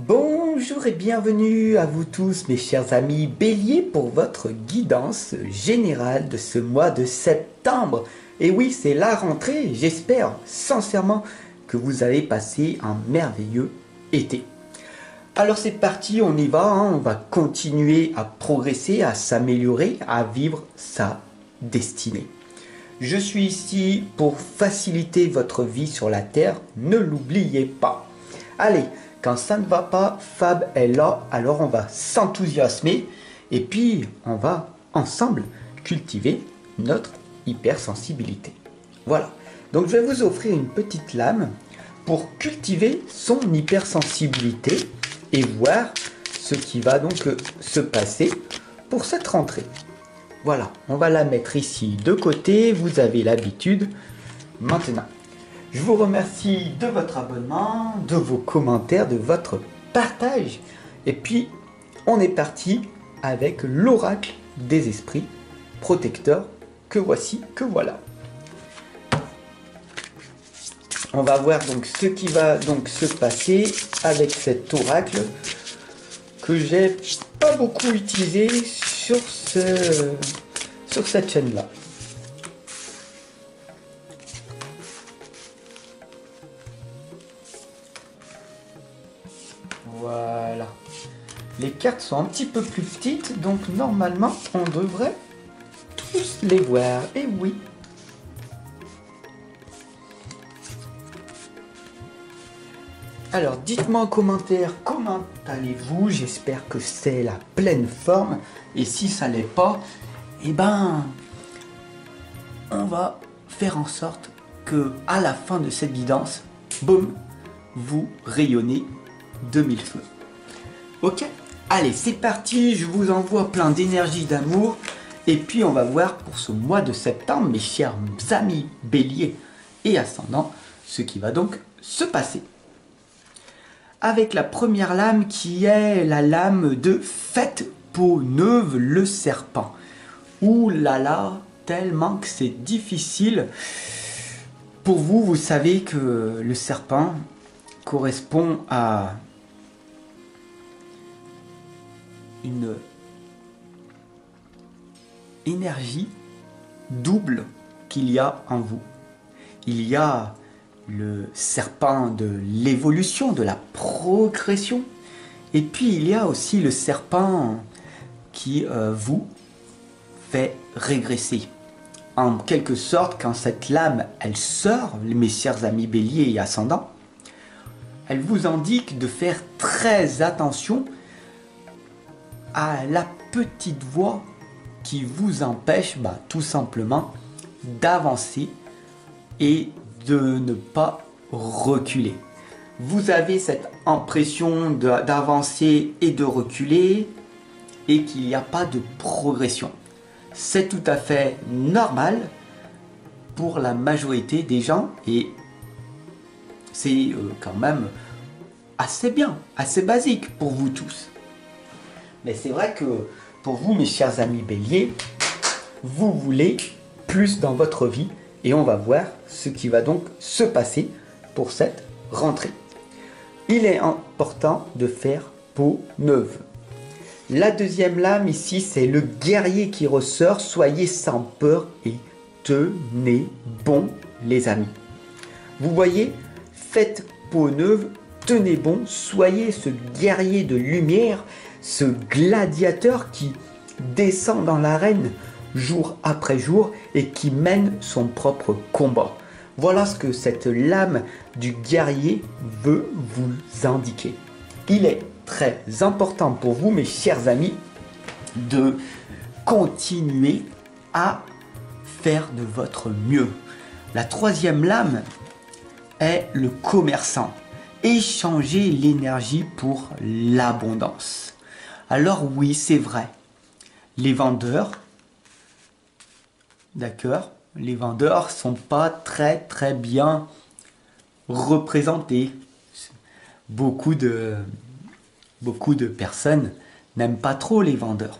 Bonjour et bienvenue à vous tous mes chers amis Bélier pour votre guidance générale de ce mois de septembre. Et oui, c'est la rentrée, j'espère sincèrement que vous avez passé un merveilleux été. Alors c'est parti, on y va, on va continuer à progresser, à s'améliorer, à vivre sa destinée. Je suis ici pour faciliter votre vie sur la terre, ne l'oubliez pas. Allez, quand ça ne va pas, Fab est là, alors on va s'enthousiasmer et puis on va ensemble cultiver notre hypersensibilité. Voilà, donc je vais vous offrir une petite lame pour cultiver son hypersensibilité et voir ce qui va donc se passer pour cette rentrée. Voilà, on va la mettre ici de côté, vous avez l'habitude. Maintenant, je vous remercie de votre abonnement, de vos commentaires, de votre partage. Et puis, on est parti avec l'oracle des esprits protecteurs que voici, que voilà. On va voir donc ce qui va donc se passer avec cet oracle que j'ai pas beaucoup utilisé sur cette chaîne-là. Voilà. Les cartes sont un petit peu plus petites, donc normalement on devrait tous les voir. Et oui. Alors dites-moi en commentaire comment allez-vous. J'espère que c'est la pleine forme. Et si ça l'est pas, eh ben on va faire en sorte que à la fin de cette guidance, boum, vous rayonnez de mille feux. Ok, allez c'est parti, je vous envoie plein d'énergie, d'amour. Et puis on va voir pour ce mois de septembre, mes chers amis Bélier et ascendant, ce qui va donc se passer. Avec la première lame qui est la lame de Faites peau neuve le serpent. Ouh là là, tellement que c'est difficile. Pour vous, vous savez que le serpent correspond à une énergie double qu'il y a en vous. Il y a le serpent de l'évolution, de la progression. Et puis il y a aussi le serpent qui vous fait régresser. En quelque sorte, quand cette lame, elle sort, mes chers amis Bélier et ascendants, elle vous indique de faire très attention à la petite voix qui vous empêche tout simplement d'avancer et de ne pas reculer. Vous avez cette impression d'avancer et de reculer et qu'il n'y a pas de progression. C'est tout à fait normal pour la majorité des gens et c'est quand même assez bien, assez basique pour vous tous. Mais c'est vrai que pour vous, mes chers amis Bélier, vous voulez plus dans votre vie et on va voir ce qui va donc se passer pour cette rentrée. Il est important de faire peau neuve. La deuxième lame ici, c'est le guerrier qui ressort. Soyez sans peur et tenez bon les amis. Vous voyez, faites peau neuve, tenez bon, soyez ce guerrier de lumière, ce gladiateur qui descend dans l'arène jour après jour et qui mène son propre combat. Voilà ce que cette lame du guerrier veut vous indiquer. Il est très important pour vous, mes chers amis, de continuer à faire de votre mieux. La troisième lame est le commerçant. Échanger l'énergie pour l'abondance. Alors oui, c'est vrai. Les vendeurs, d'accord, les vendeurs sont pas très bien représentés. Beaucoup de personnes n'aiment pas trop les vendeurs.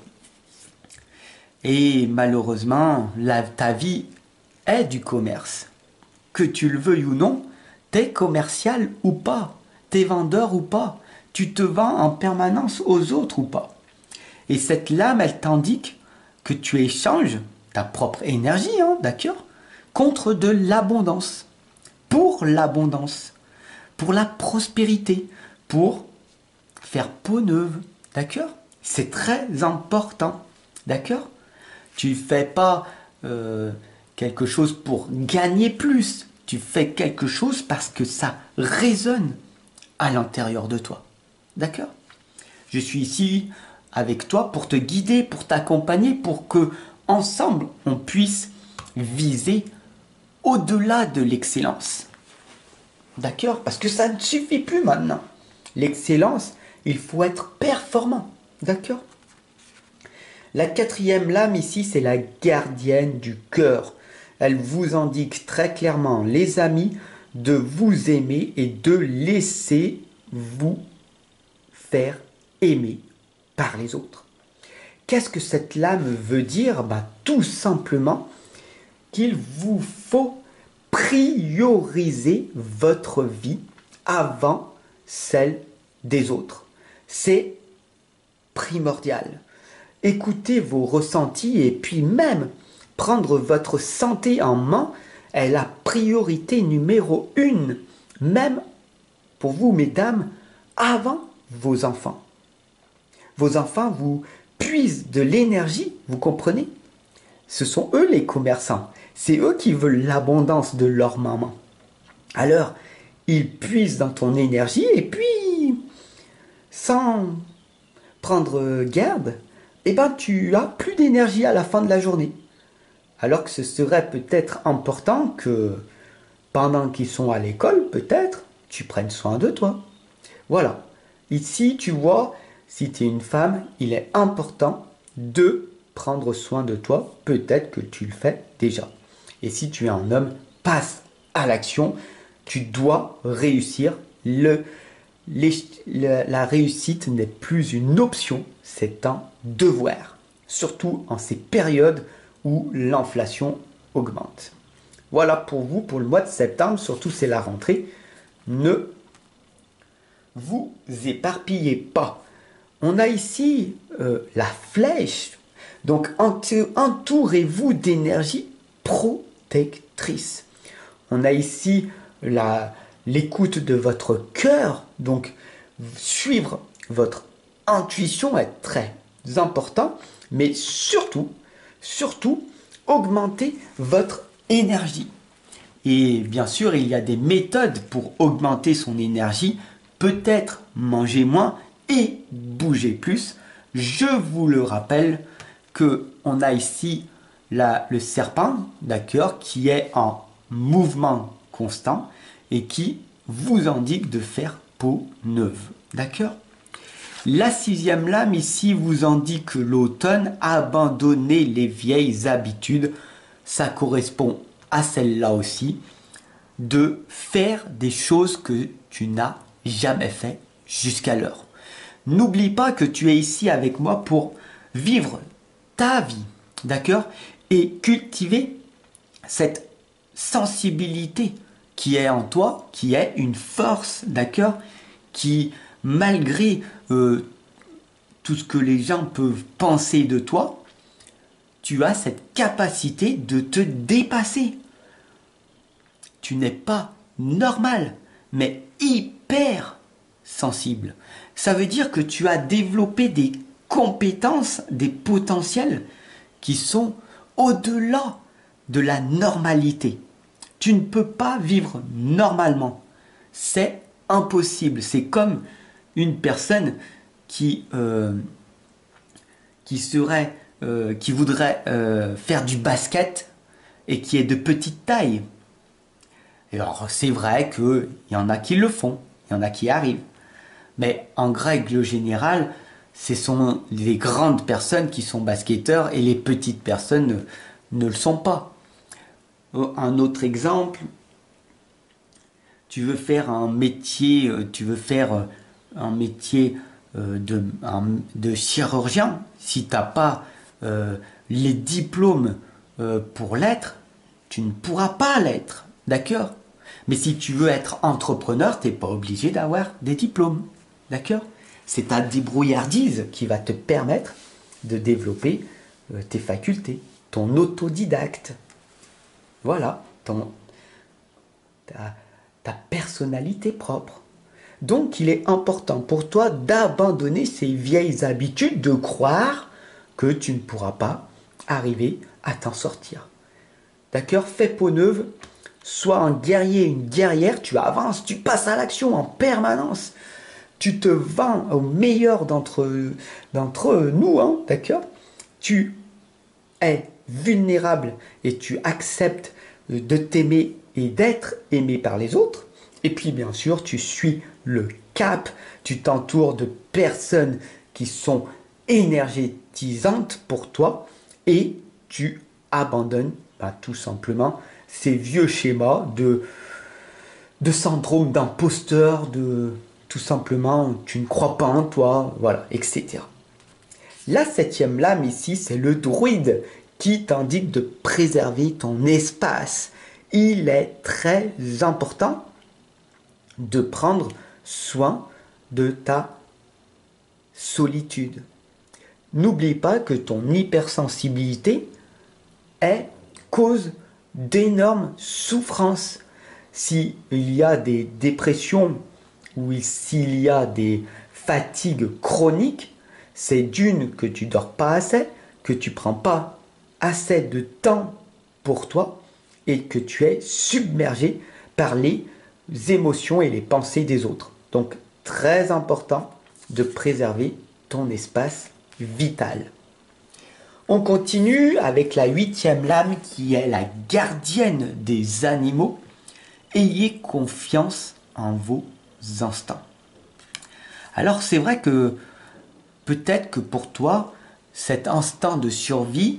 Et malheureusement, ta vie est du commerce. Que tu le veuilles ou non, t'es commercial ou pas, t'es vendeur ou pas, Tu te vends en permanence aux autres ou pas? Et cette lame, elle t'indique que tu échanges ta propre énergie, hein, d'accord, contre de l'abondance, pour l'abondance, pour la prospérité, pour faire peau neuve, d'accord? C'est très important, d'accord? Tu fais pas quelque chose pour gagner plus, tu fais quelque chose parce que ça résonne à l'intérieur de toi, d'accord? Je suis ici avec toi pour te guider, pour t'accompagner, pour que ensemble on puisse viser au-delà de l'excellence. D'accord? Parce que ça ne suffit plus maintenant. L'excellence, il faut être performant. D'accord? La quatrième lame ici, c'est la gardienne du cœur. Elle vous indique très clairement, les amis, de vous aimer et de laisser vous faire aimer par les autres. Qu'est-ce que cette lame veut dire? Tout simplement qu'il vous faut prioriser votre vie avant celle des autres. C'est primordial. Écoutez vos ressentis et puis même prendre votre santé en main est la priorité numéro 1, même pour vous, mesdames, avant vos enfants. Vos enfants vous puisent de l'énergie, vous comprenez? Ce sont eux les commerçants. C'est eux qui veulent l'abondance de leur maman. Alors, ils puisent dans ton énergie et puis, sans prendre garde, tu as plus d'énergie à la fin de la journée. Alors que ce serait peut-être important que, pendant qu'ils sont à l'école, peut-être, tu prennes soin de toi. Voilà. Ici, tu vois, si tu es une femme, il est important de prendre soin de toi. Peut-être que tu le fais déjà. Et si tu es un homme, passe à l'action. Tu dois réussir. La réussite n'est plus une option, c'est un devoir. Surtout en ces périodes où l'inflation augmente. Voilà pour vous, pour le mois de septembre. Surtout, c'est la rentrée. Ne vous éparpillez pas. On a ici la flèche. Donc, entourez-vous d'énergie protectrice. On a ici l'écoute de votre cœur. Donc, suivre votre intuition est très important. Mais surtout, augmenter votre énergie. Et bien sûr, il y a des méthodes pour augmenter son énergie. Peut-être manger moins et bouger plus. Je vous le rappelle que on a ici le serpent, d'accord, qui est en mouvement constant et qui vous indique de faire peau neuve, d'accord. La sixième lame ici vous indique l'automne, abandonner les vieilles habitudes. Ça correspond à celle-là aussi, de faire des choses que tu n'as jamais fait jusqu'alors. N'oublie pas que tu es ici avec moi pour vivre ta vie, d'accord? Et cultiver cette sensibilité qui est en toi, qui est une force, d'accord? Qui, malgré tout ce que les gens peuvent penser de toi, tu as cette capacité de te dépasser. Tu n'es pas normal, mais hyper sensible. Ça veut dire que tu as développé des compétences, des potentiels qui sont au-delà de la normalité. Tu ne peux pas vivre normalement. C'est impossible. C'est comme une personne qui voudrait faire du basket et qui est de petite taille. Alors c'est vrai qu'il y en a qui le font, il y en a qui arrivent. Mais en règle générale, ce sont les grandes personnes qui sont basketteurs et les petites personnes ne le sont pas. Un autre exemple, tu veux faire un métier, de chirurgien. Si tu n'as pas les diplômes pour l'être, tu ne pourras pas l'être, d'accord? Mais si tu veux être entrepreneur, tu n'es pas obligé d'avoir des diplômes. D'accord? C'est ta débrouillardise qui va te permettre de développer tes facultés, ton autodidacte. Voilà, ta personnalité propre. Donc, il est important pour toi d'abandonner ces vieilles habitudes de croire que tu ne pourras pas arriver à t'en sortir. D'accord? Fais peau neuve, sois un guerrier, une guerrière, tu avances, tu passes à l'action en permanence. Tu te vends au meilleur d'entre nous, hein, d'accord? Tu es vulnérable et tu acceptes de t'aimer et d'être aimé par les autres. Et puis, bien sûr, tu suis le cap, tu t'entoures de personnes qui sont énergétisantes pour toi et tu abandonnes tout simplement ces vieux schémas de syndrome d'imposteur, de tout simplement tu ne crois pas en toi, voilà, etc. La septième lame ici, c'est le druide qui t'indique de préserver ton espace. Il est très important de prendre soin de ta solitude. N'oublie pas que ton hypersensibilité est cause d'énormes souffrances. S'il y a des dépressions ou s'il y a des fatigues chroniques, c'est d'une que tu dors pas assez, que tu prends pas assez de temps pour toi et que tu es submergé par les émotions et les pensées des autres. Donc, très important de préserver ton espace vital. On continue avec la huitième lame qui est la gardienne des animaux. Ayez confiance en vos instincts. Alors c'est vrai que peut-être que pour toi, cet instinct de survie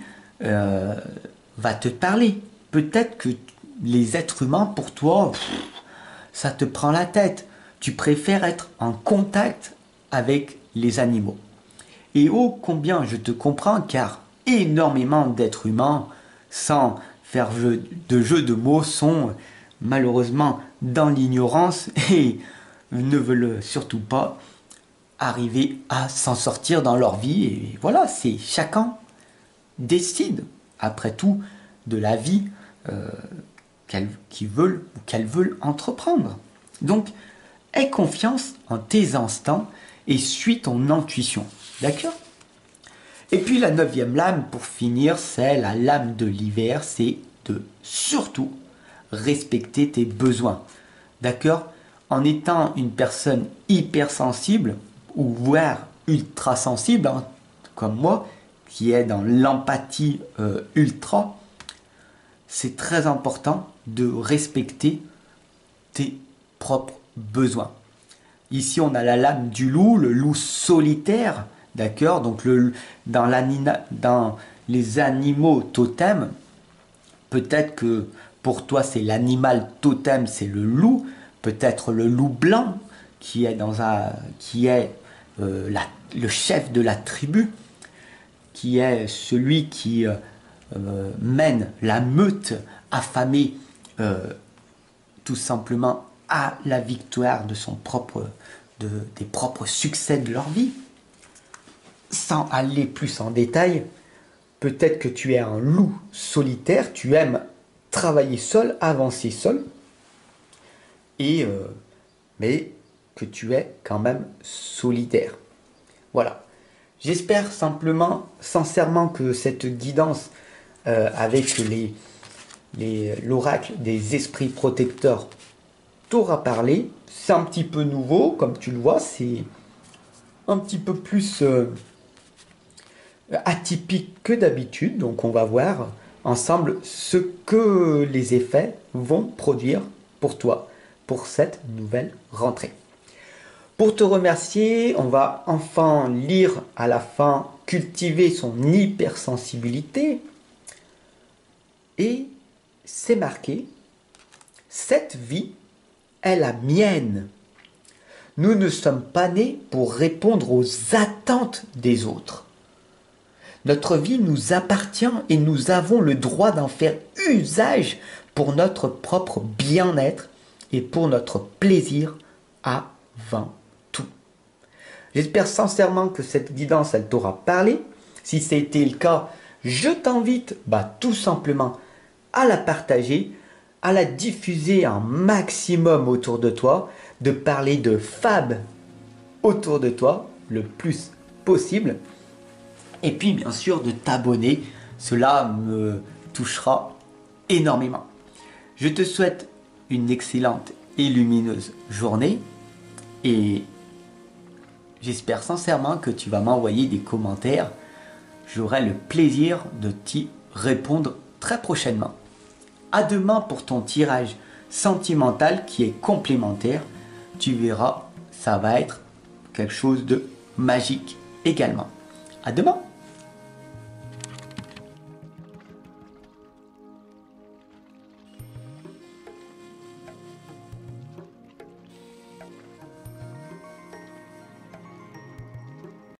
va te parler. Peut-être que les êtres humains, pour toi, ça te prend la tête. Tu préfères être en contact avec les animaux. Et ô combien je te comprends, car énormément d'êtres humains, sans faire de jeu de mots, sont malheureusement dans l'ignorance et ne veulent surtout pas arriver à s'en sortir dans leur vie. Et voilà, c'est chacun décide, après tout, de la vie qu'elles veulent entreprendre. Donc, aie confiance en tes instincts et suis ton intuition. D'accord? Et puis la neuvième lame, pour finir, c'est la lame de l'hiver, c'est de surtout respecter tes besoins. D'accord? En étant une personne hypersensible, ou voire ultra sensible, hein, comme moi, qui est dans l'empathie ultra, c'est très important de respecter tes propres besoins. Ici, on a la lame du loup, le loup solitaire, d'accord? Donc, dans les animaux totems, peut-être que pour toi, c'est l'animal totem, c'est le loup. Peut-être le loup blanc, qui est le chef de la tribu, qui est celui qui mène la meute affamée tout simplement à la victoire des propres succès de leur vie. Sans aller plus en détail, peut-être que tu es un loup solitaire, tu aimes travailler seul, avancer seul, mais que tu es quand même solidaire. Voilà. J'espère sincèrement que cette guidance avec l'oracle des esprits protecteurs t'aura parlé. C'est un petit peu nouveau, comme tu le vois, c'est un petit peu plus atypique que d'habitude. Donc on va voir ensemble ce que les effets vont produire pour toi pour cette nouvelle rentrée. Pour te remercier, on va enfin lire à la fin cultiver son hypersensibilité. Et c'est marqué, cette vie est la mienne. Nous ne sommes pas nés pour répondre aux attentes des autres. Notre vie nous appartient et nous avons le droit d'en faire usage pour notre propre bien-être et pour notre plaisir avant tout. J'espère sincèrement que cette guidance, elle t'aura parlé. Si c'était le cas, je t'invite tout simplement à la partager, à la diffuser un maximum autour de toi, de parler de Fab autour de toi le plus possible. Et puis bien sûr de t'abonner, cela me touchera énormément. Je te souhaite une excellente et lumineuse journée et j'espère sincèrement que tu vas m'envoyer des commentaires. J'aurai le plaisir de t'y répondre très prochainement. À demain pour ton tirage sentimental qui est complémentaire. Tu verras, ça va être quelque chose de magique également. À demain!